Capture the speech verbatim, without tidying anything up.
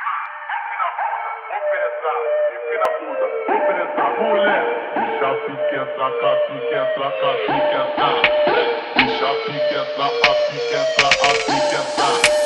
Empina a bunda, vou penetrar, mulher. Deixa a pique entrar, cá pique entrar, cá pique entrar. Deixa a pique entrar, a pique entrar, a pique entrar.